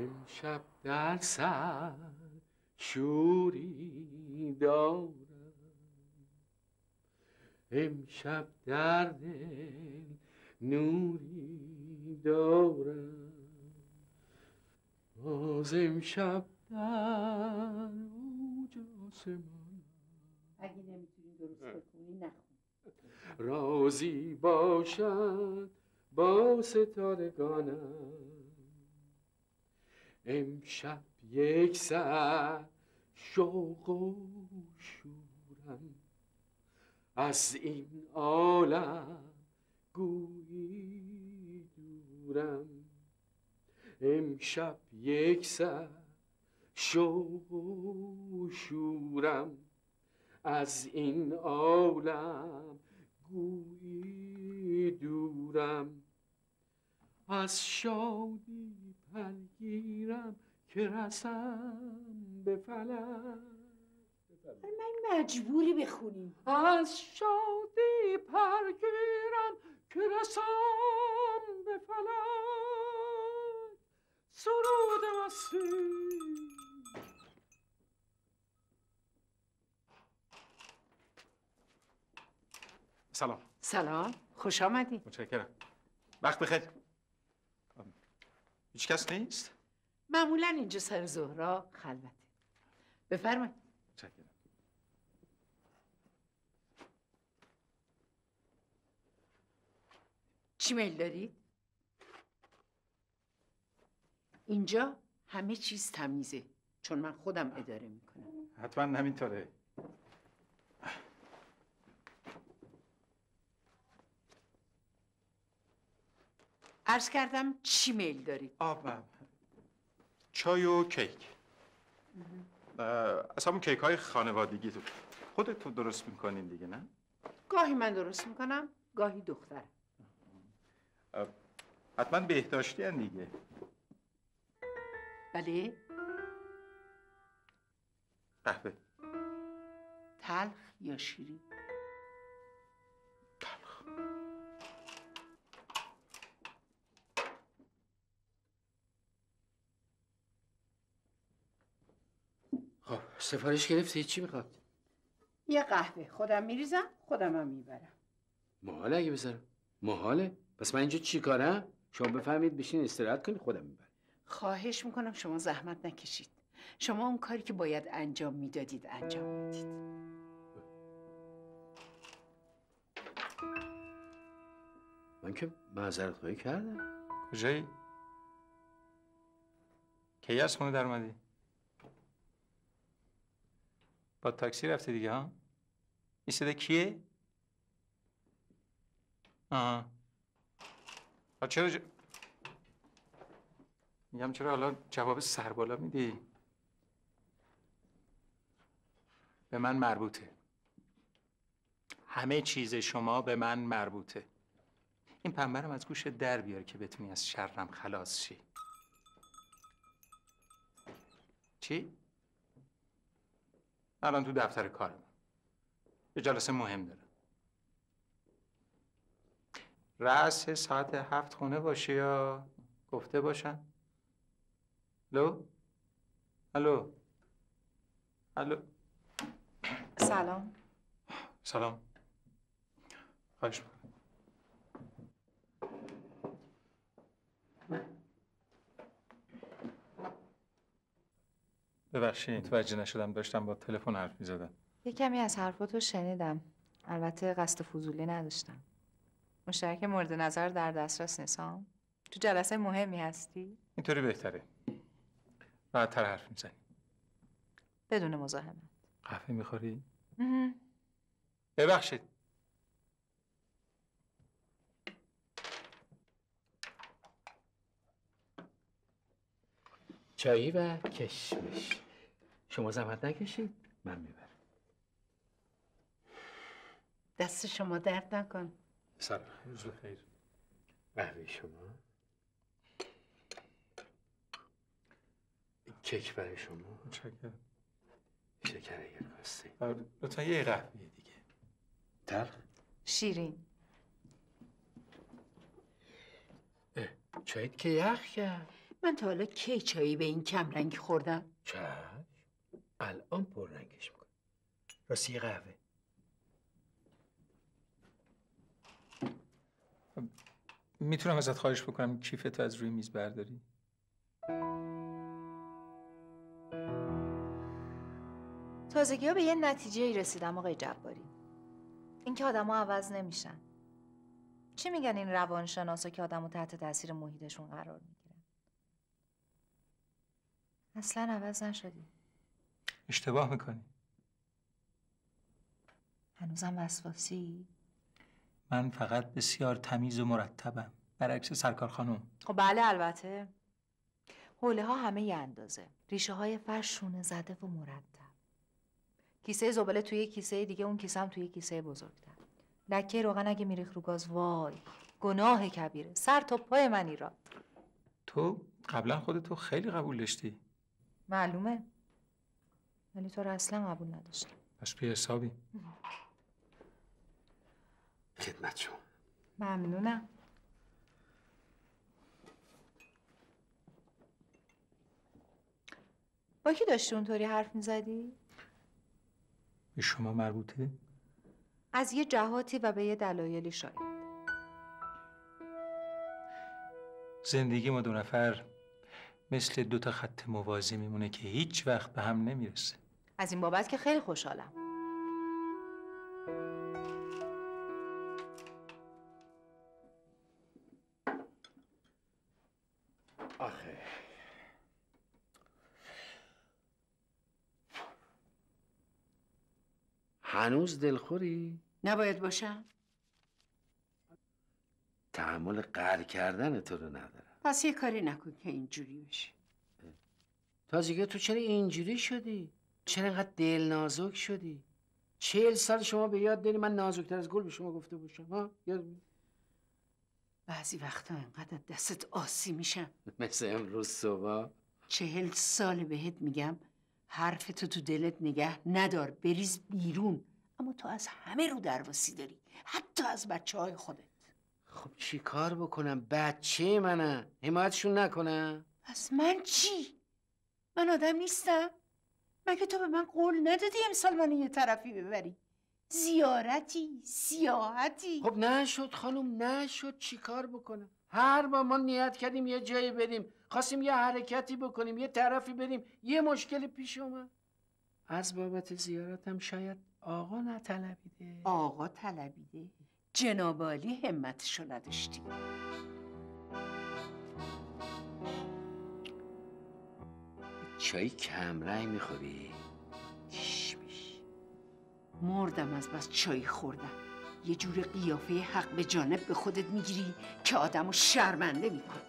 امشب در سر شوری دارم، امشب در دل نوری دارم، باز امشب در اوج آسمان. اگه نمیتونی درست بکنی نخون. راضی باشد با ستارگانم، امشب یک سر شوق و شورم، از این عالم گویی دورم، امشب یک سر شوق و شورم، از این عالم گویی دورم، از شادی پرگیرم که رسم به فلک. من مجبوری بخونی. از شادی پرگیرم که رسم به فلک، سرود مستی. سلام. سلام، خوش آمدی. متشکرم. وقت بخیر. هیچ کس نیست؟ معمولا اینجا سر ظهرا خلوته. بفرمایید. متشکرم. چی میل دارید؟ اینجا همه چیز تمیزه چون من خودم اداره میکنم. حتما همینطوره. عرض کردم چی میل دارید؟ چای و کیک. از همون کیک های خانوادگی تو خودتون درست میکنین دیگه نه؟ گاهی من درست میکنم، گاهی دخترم. حتما بهداشتی هن دیگه. بله. قهوه. تلخ یا شیرین؟ تلخ. خب سفارش گرفتی؟ چی میخواد؟ یه قهوه خودم میریزم خودم هم میبرم. محاله اگه بذارم. محاله؟ پس من اینجا چی کارم؟ شما بفهمید بشین استراحت کنی خودم میبرم. خواهش میکنم شما زحمت نکشید. شما اون کاری که باید انجام میدادید انجام بدید. من که معذرت خواهی کردم. کجایی؟ کی از خونه در اومدی؟ با تاکسی رفتی دیگه ها؟ این صدا کیه؟ آها. چرا میگم چرا حالا جواب سربالا میدی؟ به من مربوطه. همه چیز شما به من مربوطه. این پنبرم از گوش در بیار که بتونی از شرم خلاص شی. چی؟ الان تو دفتر کارم. یه جلسه مهم دارم. رأس ساعت 7 خونه باشی یا گفته باشم؟ الو؟ الو؟ الو؟ سلام. سلام. خواهش میکنم. ببخشید متوجه نشدم، داشتم با تلفن حرف می‌زدم. یه کمی از حرفاتو شنیدم. البته قصد فضولی نداشتم. مشترک مورد نظر در دسترس نیستم. تو جلسه مهمی هستی؟ اینطوری بهتره. راحت‌تر حرف میزنی. بدون مزاحمت. قهوه میخوری؟ ببخشید. چایی و کشمش. شما زحمت نکشید من میبرم. دست شما درد نکن. سلام. روز بخیر. قهوه شما. کیک برای شما. متشکرم. شکر اگر خواستی. لطفا یه قهوه دیگه. تلخ؟ شیرین. چایت که یخ کرد. من تا حالا کی چایی به این کمرنگ خوردم؟ چشم الان پررنگش میکنم. راستی یه قهوه. میتونم ازت خواهش بکنم کیفتو از روی میز برداری؟ تازگی‌ها به یه نتیجه‌ای رسیدم آقای جباری. اینکه آدم‌ها عوض نمیشن. چی میگن این روانشناسا که آدمو تحت تاثیر محیطشون قرار میگیرن؟ اصلا عوض نشدی. اشتباه میکنی. هنوزم وسواسی؟ من فقط بسیار تمیز و مرتبم، برعکس سرکار خانم. خب بله البته. حوله ها همه یه اندازه. ریشه های فرش شونه زده و مرتب. کیسه زباله توی کیسه دیگه، اون کیسه هم توی کیسه بزرگتر. لکه روغن اگه میریخ رو گاز، وای گناه کبیره. سر تا پای من ایراد. تو قبلا خودتو خیلی قبول داشتی. معلومه. ولی تو رو اصلا قبول نداشتم. پس بی حسابی. خدمت شما. ممنونم. با کی داشتی اونطوری حرف میزدی؟ به شما مربوطه؟ از یه جهاتی و به یه دلایلی شاید. زندگی ما دو نفر مثل دو تا خط موازی میمونه که هیچ وقت به هم نمیرسه. از این بابت که خیلی خوشحالم. آخه هنوز دلخوری؟ نباید باشم؟ تحمل قهر کردن تو رو ندارم. پس یه کاری نکن که اینجوری بشه. تازگی تو چرا اینجوری شدی؟ چرا اینقدر دل نازک شدی؟ 40 سال شما به یاد داری من نازکتر از گل به شما گفته باشم ها؟ یاد بعضی وقتا اینقدر دستت آسی میشم. مثل امروز صبح. 40 سال بهت میگم حرفتو تو دلت نگه ندار، بریز بیرون. اما تو از همه رو درواسی داری، حتی از بچه‌های خودت. خب چی کار بکنم؟ بچه منم، حمایتشون نکنم؟ از من چی؟ من آدم نیستم؟ مگه تو به من قول ندادی امسال منو یه طرفی ببری؟ زیارتی، سیاحتی. خب نشد خانم، نشد. چی کار بکنم؟ هر بار ما نیت کردیم یه جایی بریم، خواستیم یه حرکتی بکنیم، یه طرفی بریم، یه مشکل پیش اومد. از بابت زیارتم شاید آقا نطلبیده. آقا طلبیده؟ جناب عالی همتشو نداشتی. چای کمرنگ میخوری؟ مردم از بس چای خوردم. یه جور قیافه حق به جانب به خودت میگیری که آدمو شرمنده میکنه.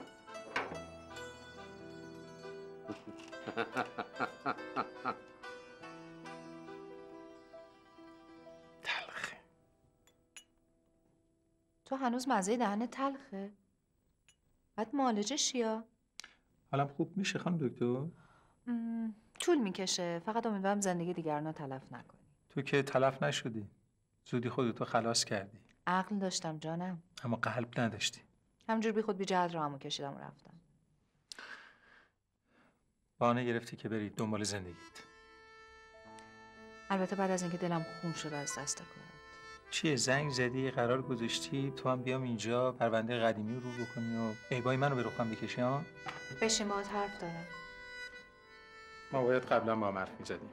تلخه. تو هنوز مزه دهن تلخه؟ بعد معالجه یا؟ حالم خوب میشه خانم دکتر؟ طول میکشه. فقط امیدوارم زندگی دیگران تلف نکنی. تو که تلف نشدی. زودی خودتو خلاص کردی. عقل داشتم جانم. اما قلب نداشتی. همجور بی خود بی جهت راهمو کشیدم و رفتم. بهانه گرفتی که بری دنبال زندگیت. البته بعد از اینکه دلم خون شد از دست کارات. چیه زنگ زدی قرار گذاشتی تو هم بیام اینجا پرونده قدیمی رو بکنی و عیبای منو به رخم بکشی ها؟ بشین باهات حرف دارم. ما باید قبلا با هم حرف می‌زدیم.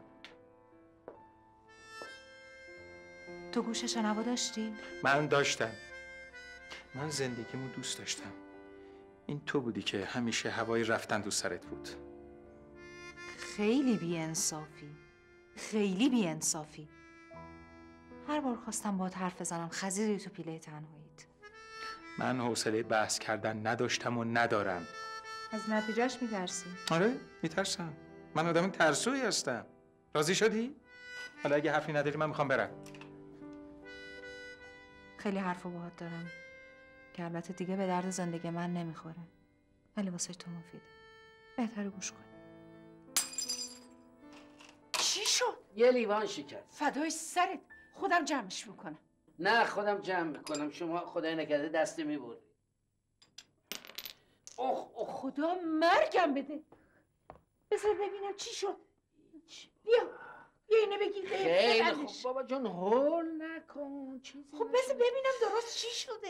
تو گوش شنوا داشتی؟ من داشتم. من زندگیمو دوست داشتم. این تو بودی که همیشه هوای رفتن تو سرت بود. خیلی بی‌انصافی. خیلی بی‌انصافی. هر بار خواستم باهات حرف بزنم خزیدی تو پیله تنهاییت. من حوصله بحث کردن نداشتم و ندارم. از نتیجهش میترسی؟ آره میترسم. من آدم ترسویی هستم. راضی شدی؟ حالا اگه حرفی نداری من میخوام برم. خیلی حرفو باهات دارم که البته دیگه به درد زندگی من نمیخوره، ولی واسه تو مفیده. بهتره گوش کنی. چی شد؟ یه لیوان شکست. فدای سرت، خودم جمعش میکنم. نه خودم جمع میکنم، شما خدای نکرده دسته میبردی. خدا مرگم بده. بذار ببینم چی شد. بیا اینو بگیر. خیلی خوب بابا جون، هول نکن چیزی. خب بذار ببینم درست چی شده.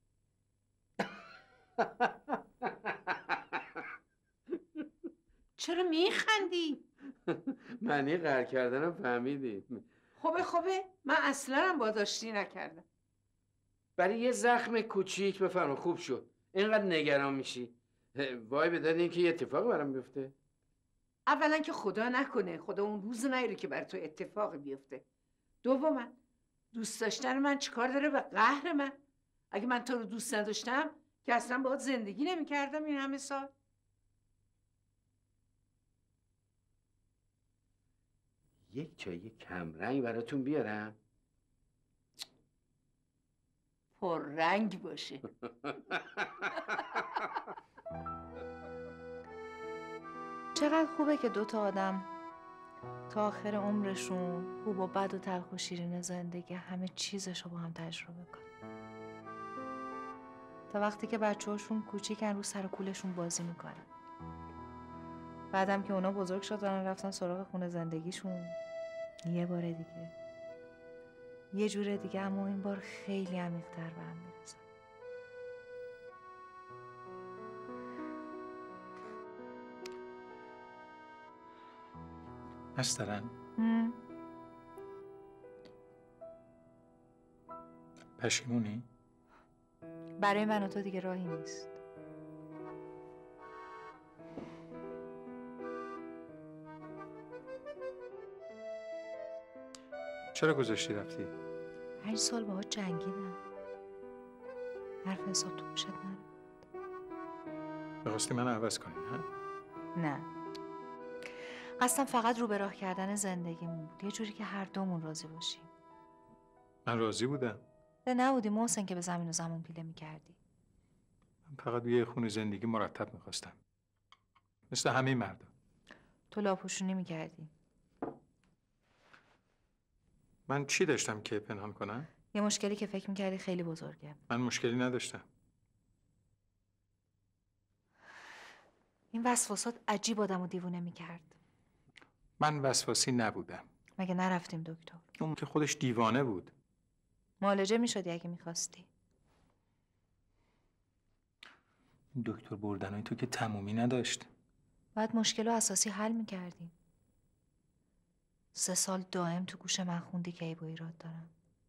چرا میخندی؟ معنی قهر کردنم فهمیدی. خوبه من اصلا هم باداشتی نکردم. برای یه زخم کوچیک بفرما خوب شد. اینقدر نگران میشی. وای به داد اینکه یه اتفاق برام بیفته. اولا که خدا نکنه، خدا اون روز نیاره که بر تو اتفاقی بیفته. دوما دوست داشتن من چیکار داره به قهر من؟ اگه من تو رو دوست نداشتم که اصلا باهات زندگی نمی‌کردم این همه سال. یک چای کمرنگ براتون بیارم؟ پررنگ باشه. چقدر خوبه که دوتا آدم تا آخر عمرشون خوب و بد و تلخ و شیرین زندگی همه چیزشو با هم تجربه کنن. تا وقتی که بچه‌هاشون کوچیکن رو سر و کولشون بازی میکنن. بعدم که اونا بزرگ شدن رفتن سراغ خونه زندگیشون، یه بار دیگه یه جور دیگه، اما این بار خیلی عمیق‌تر به هم میرسن. نسترن پشیمونی؟ برای من و تو دیگه راهی نیست. چرا گذاشتی رفتی؟ 5 سال باهات جنگیدم. حرف حساب تو گوشت نره. می‌خواستی منو عوض کنی نه، قصدم فقط رو به راه کردن زندگیمون بود، یه جوری که هر دومون راضی باشیم. من راضی بودم. ده نبودی محسن که به زمین و زمان پیله میکردی. من فقط یه خونه زندگی مرتب می‌خواستم، مثل همه مردم. تو لاپوشونی میکردی. من چی داشتم که پنهان کنم؟ یه مشکلی که فکر میکردی خیلی بزرگه. من مشکلی نداشتم. این وسواسات عجیب آدمو دیوونه میکرد. من وسواسی نبودم. مگه نرفتیم دکتر؟ اون که خودش دیوانه بود. معالجه میشدی اگه میخواستی. دکتر بردنای تو که تمومی نداشت. بعد مشکل رو اساسی حل میکردیم. 3 سال دائم تو گوش من خوندی که عیب و ایراد دارم.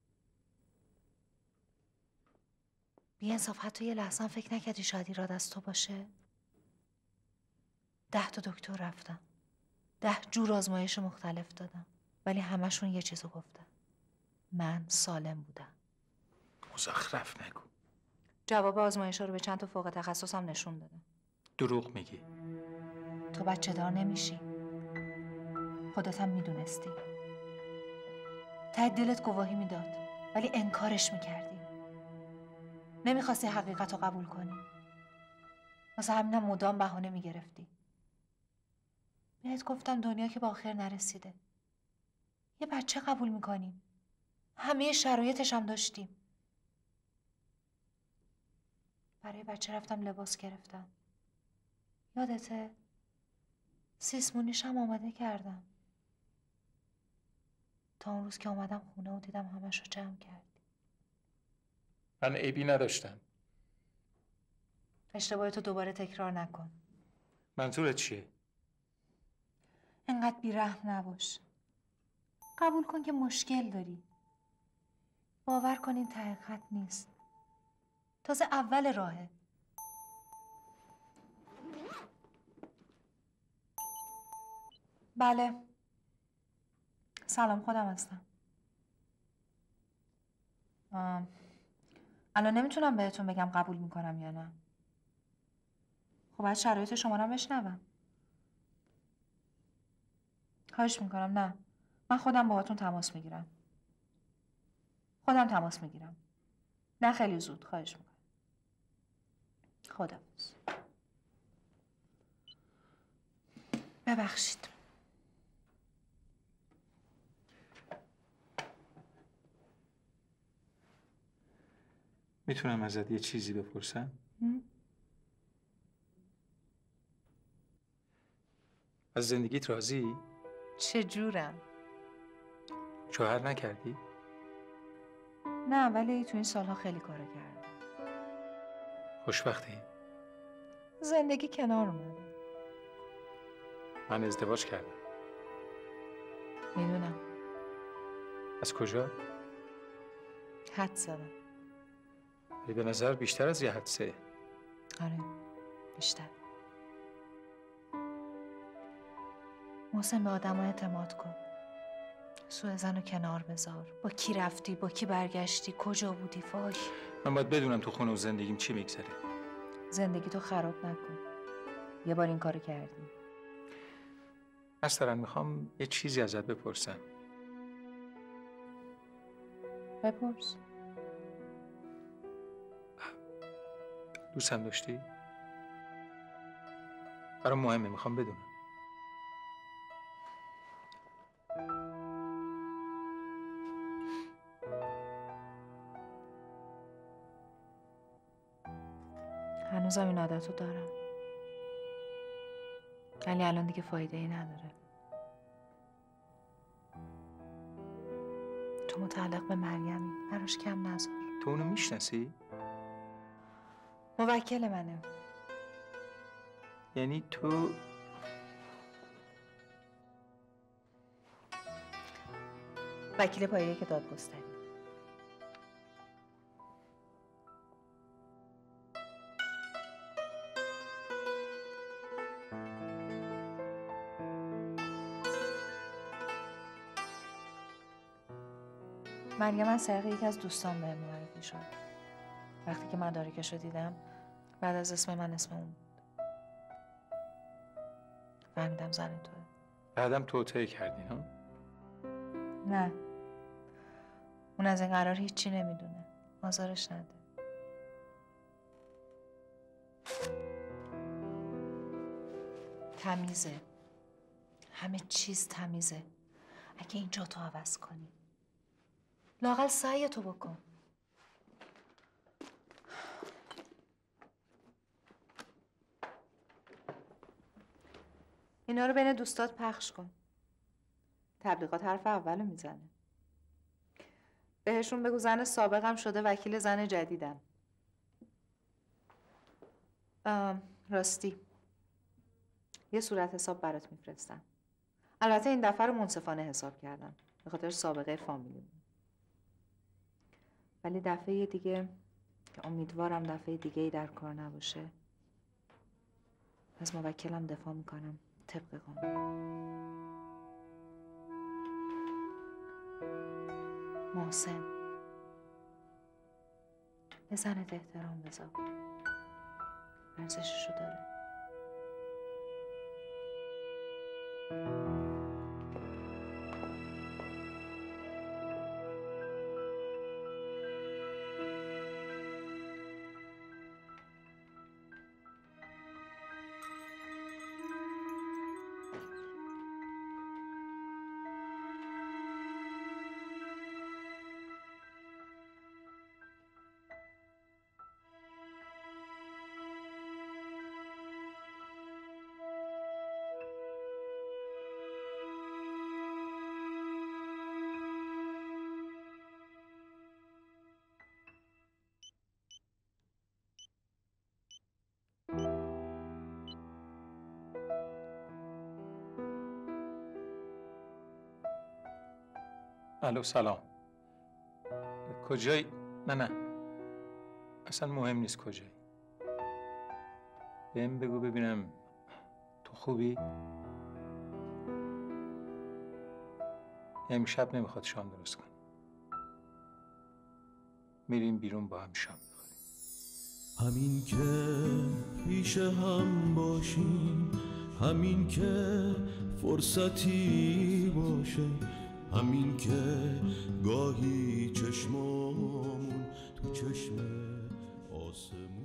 بی‌انصاف حتی یه لحظه هم فکر نکردی شاید ایراد از تو باشه؟ 10 تا دکتر رفتم. 10 جور آزمایش مختلف دادم. ولی همشون یه چیزو گفتن. من سالم بودم. مزخرف نگو. جواب آزمایش‌ها رو به چند تا فوق تخصصم نشون دادم. دروغ میگی. تو بچه دار نمیشی. خودت هم میدونستی. ته دلت گواهی میداد ولی انکارش میکردی. نمیخواستی حقیقت رو قبول کنی. واسه همینم مدام بهانه میگرفتی. بهت گفتم دنیا که به آخر نرسیده. یه بچه قبول میکنیم. همه شرایطش هم داشتیم. برای بچه رفتم لباس گرفتم. یادته؟ سیسمونیش هم آماده کردم. تا اون روز که آمدم خونه و دیدم همش رو جمع کردی. من عیبی نداشتم. اشتباهتو دوباره تکرار نکن. منظورت چیه؟ انقدر بی‌رحم نباش. قبول کن که مشکل داری. باور کن این ته خط نیست. تازه اول راهه. بله. سلام، خودم هستم. الان نمیتونم بهتون بگم قبول میکنم یا نه. خب باید شرایط شما رو بشنوم. خواهش میکنم نه. من خودم باهاتون تماس میگیرم. خودم تماس میگیرم. نه خیلی زود، خواهش میکنم. خداحافظ. ببخشید. میتونم ازت یه چیزی بپرسم؟ از زندگیت راضی؟ چجورم؟ شوهر نکردی؟ نه، ولی تو این سالها خیلی کارا کردم. خوشبختی؟ زندگی کنار اومده. من ازدواج کردم. میدونم. از کجا؟ حد زدم. ولی به نظر بیشتر از یه حدسه. آره، بیشتر. محسن، به آدم اعتماد کن. سوء زن رو کنار بذار. با کی رفتی، با کی برگشتی، کجا بودی، وای. من باید بدونم تو خونه و زندگیم چی میگذره. زندگی تو خراب نکن. یه بار این کارو کردی. مثلا میخوام یه چیزی ازت بپرسم. بپرس. دوستم داشتی؟ برام مهمه، میخوام بدونم. هنوزم این عادتو دارم. ولی الان دیگه فایده ای نداره. تو متعلق به مریمی، براش کم نذار. تو اونو میشناسی؟ موکل منه. یعنی تو وکیل پایه که دادگستری. مریم از طریق یکی از دوستان بهم معرفی شد. وقتی که مدارکش رو دیدم، بعد از اسم من اسم اون بود. فهمیدم زن توه. بعدم توطئه کردی ها؟ نه، اون از این قرار هیچی نمیدونه. آزارش نده. تمیزه. همه چیز تمیزه. اگه اینجا تو عوض کنی، لااقل سعی تو بکن. اینا رو بین دوستات پخش کن. تبلیغات حرف اولو میزنه. بهشون بگو زن سابقم شده وکیل زن جدیدم. راستی، یه صورت حساب برات میفرستم. البته این دفعه رو منصفانه حساب کردم به خاطر سابقه فامیلی. ولی دفعه دیگه که امیدوارم دفعه دیگه ای در کار نباشه، از موکلم دفاع میکنم طبق قانون. محسن، به زنت احترام بذار. ارزششو داره. الو سلام. کجایی؟ نه اصلا مهم نیست کجایی. بهم بگو ببینم تو خوبی؟ امشب نمیخواد شام درست کنی. میریم بیرون با هم شام بخوریم. همین که پیش هم باشیم، همین که فرصتی باشه، همین که گاهی چشمامون تو چشم آسمون